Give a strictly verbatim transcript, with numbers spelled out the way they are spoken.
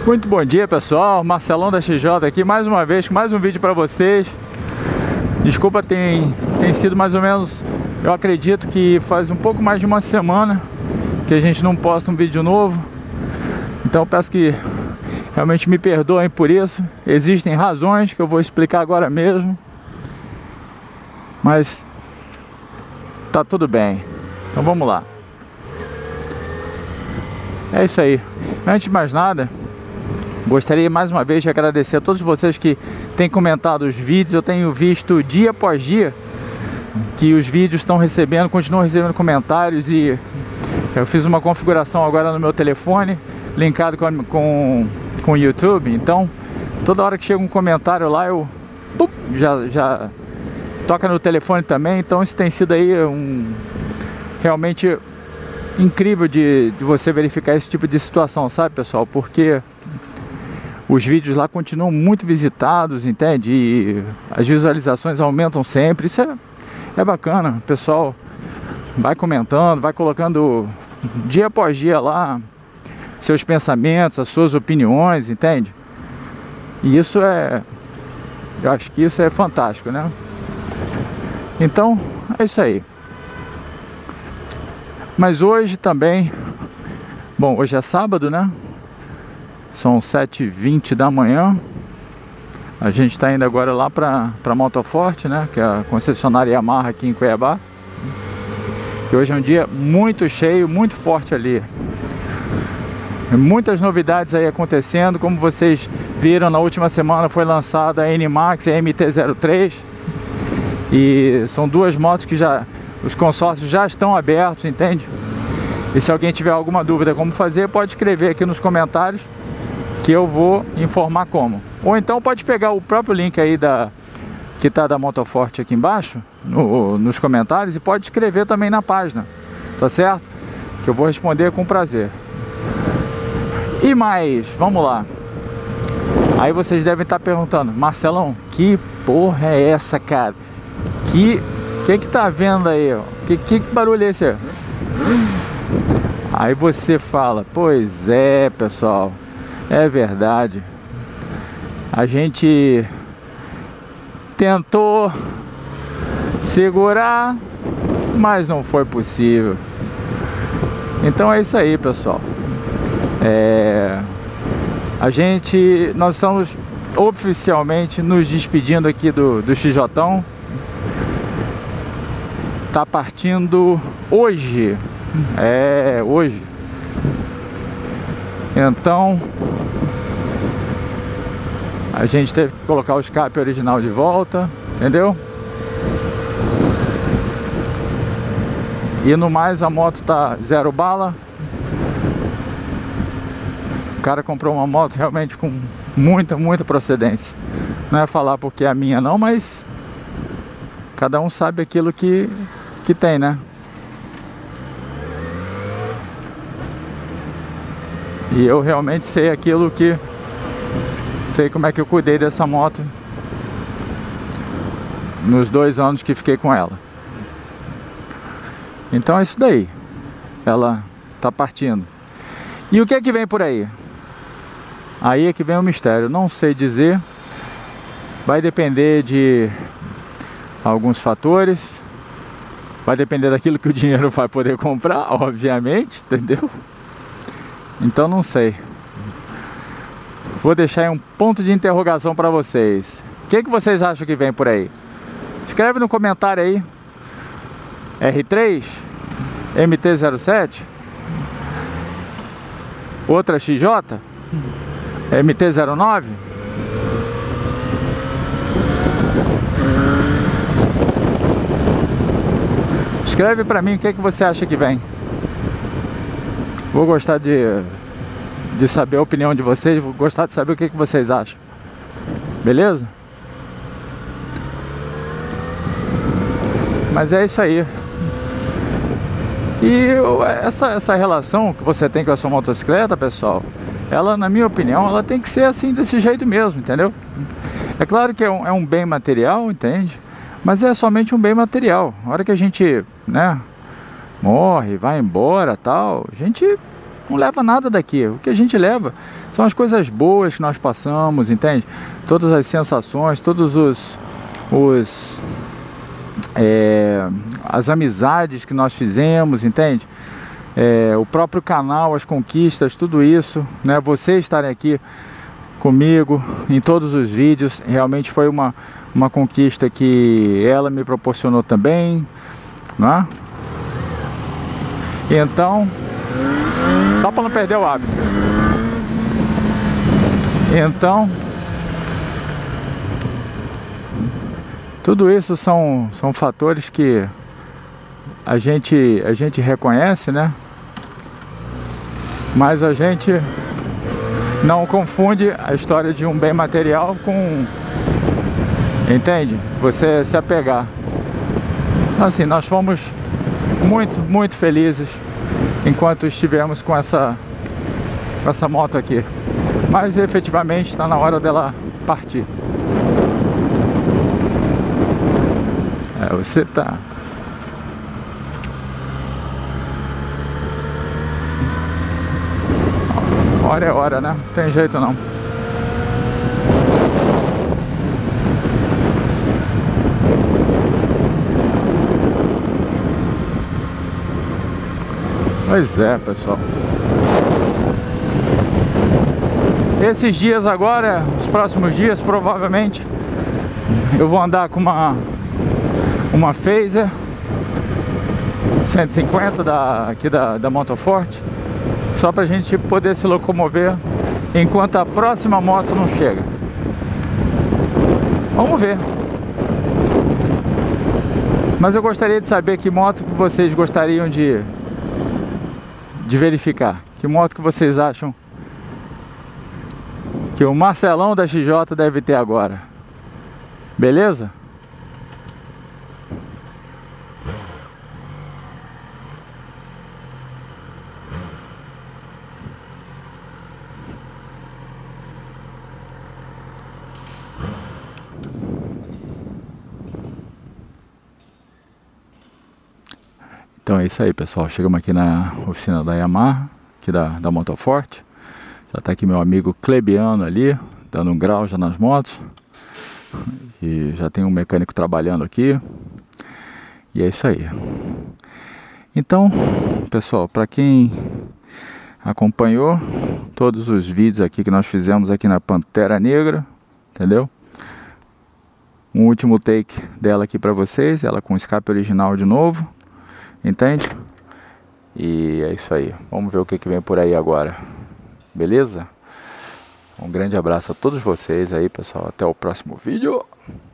Muito bom dia, pessoal, Marcelão da X J aqui mais uma vez com mais um vídeo para vocês. Desculpa, tem, tem sido mais ou menos, eu acredito que faz um pouco mais de uma semana que a gente não posta um vídeo novo. Então eu peço que realmente me perdoem por isso. Existem razões que eu vou explicar agora mesmo, mas tá tudo bem. Então vamos lá. É isso aí. Antes de mais nada, gostaria mais uma vez de agradecer a todos vocês que têm comentado os vídeos. Eu tenho visto dia após dia que os vídeos estão recebendo, continuam recebendo comentários, e eu fiz uma configuração agora no meu telefone, linkado com, com, com o YouTube. Então, toda hora que chega um comentário lá, eu pum, já, já toca no telefone também. Então isso tem sido aí um realmente incrível de, de você verificar esse tipo de situação, sabe, pessoal? Porque os vídeos lá continuam muito visitados, entende? E as visualizações aumentam sempre. Isso é, é bacana. O pessoal vai comentando, vai colocando dia após dia lá seus pensamentos, as suas opiniões, entende? E isso é... eu acho que isso é fantástico, né? Então, é isso aí. Mas hoje também... bom, hoje é sábado, né? São sete e vinte da manhã. A gente está indo agora lá para para Motoforte, né? Que é a concessionária Yamaha aqui em Cuiabá. E hoje é um dia muito cheio, muito forte ali. Muitas novidades aí acontecendo. Como vocês viram, na última semana foi lançada a N Max e a M T zero três. E são duas motos que já... os consórcios já estão abertos, entende? E se alguém tiver alguma dúvida como fazer, pode escrever aqui nos comentários, que eu vou informar como. Ou então pode pegar o próprio link aí da, que está da Motoforte aqui embaixo, no, nos comentários, e pode escrever também na página, tá certo? Que eu vou responder com prazer. E mais, vamos lá. Aí vocês devem estar perguntando: Marcelão, que porra é essa, cara? Que... o que que tá vendo aí, ó? Que, que que barulho é esse? Aí você fala: pois é, pessoal, é verdade. A gente tentou segurar, mas não foi possível. Então é isso aí, pessoal. É... a gente... nós estamos oficialmente nos despedindo aqui do, do X J. Tá partindo hoje. É, hoje. Então a gente teve que colocar o escape original de volta, entendeu? E no mais, a moto tá zero bala. O cara comprou uma moto realmente com muita, muita procedência. Não é falar porque é a minha não, mas cada um sabe aquilo que que tem, né? E eu realmente sei aquilo que... sei como é que eu cuidei dessa moto nos dois anos que fiquei com ela. Então é isso daí. Ela tá partindo. E o que é que vem por aí? Aí é que vem o mistério. Não sei dizer. Vai depender de alguns fatores. Vai depender daquilo que o dinheiro vai poder comprar, obviamente, entendeu? Então não sei. Vou deixar aí um ponto de interrogação para vocês. O que que vocês acham que vem por aí? Escreve no comentário aí. R três? M T zero sete? Outra X J? M T zero nove? Escreve pra mim o que é que você acha que vem. Vou gostar de, de saber a opinião de vocês. Vou gostar de saber o que é que vocês acham. Beleza? Mas é isso aí. E essa, essa relação que você tem com a sua motocicleta, pessoal, ela, na minha opinião, ela tem que ser assim, desse jeito mesmo, entendeu? É claro que é um, é um bem material, entende? Mas é somente um bem material. A hora que a gente, né, morre, vai embora, tal, a gente não leva nada daqui. O que a gente leva são as coisas boas que nós passamos, entende? Todas as sensações, todos os, os é, as amizades que nós fizemos, entende? É, o próprio canal, as conquistas, tudo isso, né? Vocês estarem aqui comigo em todos os vídeos, realmente foi uma, uma conquista que ela me proporcionou também, né? Então, só para não perder o hábito. Então, tudo isso são, são fatores que a gente, a gente reconhece, né? Mas a gente não confunde a história de um bem material com, entende? Você se apegar. Assim, nós fomos muito, muito felizes enquanto estivemos com essa, com essa moto aqui. Mas efetivamente está na hora dela partir. É, você tá... Hora é hora, né? Não tem jeito não. Pois é, pessoal. Esses dias agora, os próximos dias, provavelmente eu vou andar com uma uma Phaser cento e cinquenta da, aqui da, da Motoforte, só pra gente poder se locomover enquanto a próxima moto não chega. Vamos ver. Mas eu gostaria de saber que moto que vocês gostariam de de verificar. Que moto que vocês acham que o Marcelão da X J deve ter agora? Beleza? Então é isso aí, pessoal. Chegamos aqui na oficina da Yamaha, aqui da, da Motoforte. Já está aqui meu amigo Clebiano ali, dando um grau já nas motos. E já tem um mecânico trabalhando aqui. E é isso aí. Então, pessoal, para quem acompanhou todos os vídeos aqui que nós fizemos aqui na Pantera Negra, entendeu? Um último take dela aqui para vocês, ela com escape original de novo. Entende? E é isso aí. Vamos ver o que, que vem por aí agora. Beleza? Um grande abraço a todos vocês aí, pessoal. Até o próximo vídeo.